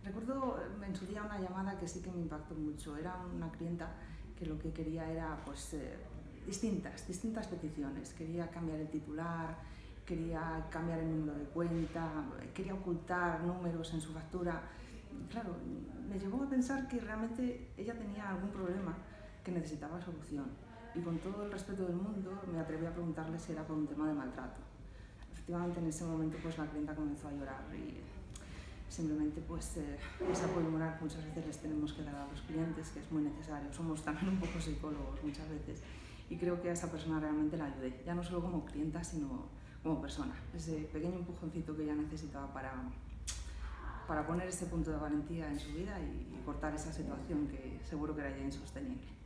Recuerdo en su día una llamada que sí que me impactó mucho. Era una clienta que lo que quería era distintas peticiones. Quería cambiar el titular, quería cambiar el número de cuenta, quería ocultar números en su factura. Claro, me llevó a pensar que realmente ella tenía algún problema que necesitaba solución. Y con todo el respeto del mundo me atreví a preguntarle si era por un tema de maltrato. Efectivamente, en ese momento la clienta comenzó a llorar y simplemente ese apoyo moral muchas veces les tenemos que dar a los clientes, que es muy necesario. Somos también un poco psicólogos muchas veces, y creo que a esa persona realmente la ayudé, ya no solo como clienta sino como persona. Ese pequeño empujoncito que ella necesitaba para poner ese punto de valentía en su vida y cortar esa situación que seguro que era ya insostenible.